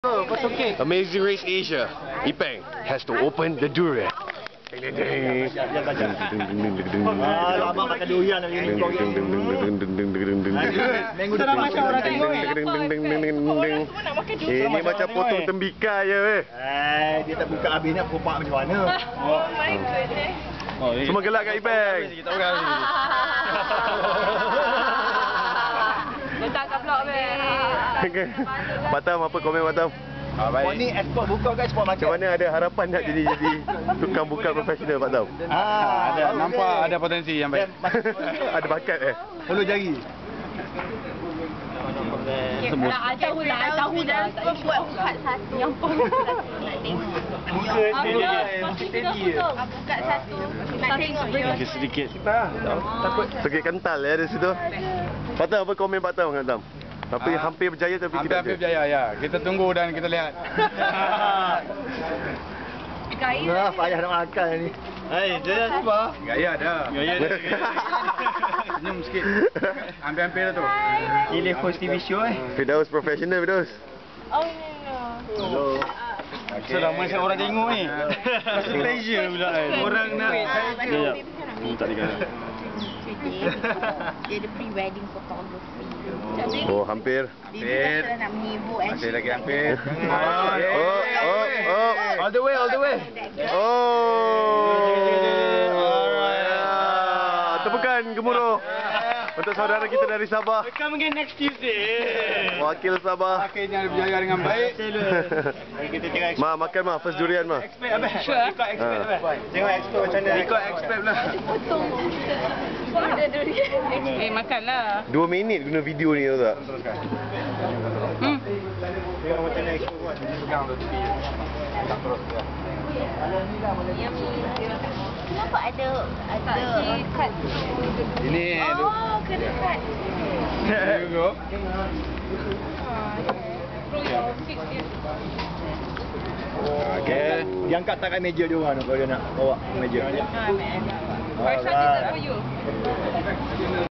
Amazing Race Asia, Ipeng has to open the durian. Lama makan durian ni. Minggu depan macam orang tengok Ini macam potong tembikar je weh. dia tak buka habis nak kopak macam mana. Oh my goodness. Semua gelak kat Ipeng. Letak kat blog Batam, apa komen Batam? Oh ni ekspor buka ke ekspor market? Macam mana, ada harapan nak jadi tukang buka profesional Batam? Ada, nampak ada potensi yang baik. Ada bakat 10 jari. Tahu dah buat buka satu yang pun nak tengok. Buka satu nak tengok Sedikit. Takut sakit kental di situ. Batam, apa komen Batam Batam? Tapi hampir berjaya tapi Hampir berjaya ya. Kita tunggu dan kita lihat. Gaya payah nak makan ni. Dia apa? Gaya dah. Senyum sikit. Hampir-hampir dah tu. Pilih host TV show Firdaus profesional Firdaus. Oh no. Sudah macam orang tengok ni. Pressure pula orang nak. Tak dikala. Dia ada pre-wedding photography. Oh, hampir. Dia dah nak menyibuk. Masih lagi hampir. All the way. Tepukan gemuruh untuk saudara kita dari Sabah. Come again next Tuesday. Wakil Sabah. Akhirnya berjaya dengan baik. Kita tengok Ma, makan ma, first durian ma. expert abang. Ikut expert abang. Tengok expert macam mana. Ikut expert pula. Potong. Ada durian. Makanlah. 2 minit guna video ni, tahu tak? Tengok macam mana expert buat. Pegang tu tepi. Tak terus ya. Kenapa ada cut? Ini tu. Oh, kena cut. There you go. Okay. Dia angkat tak kat meja dia orang tu kalau dia nak bawa ke meja. First one is for you.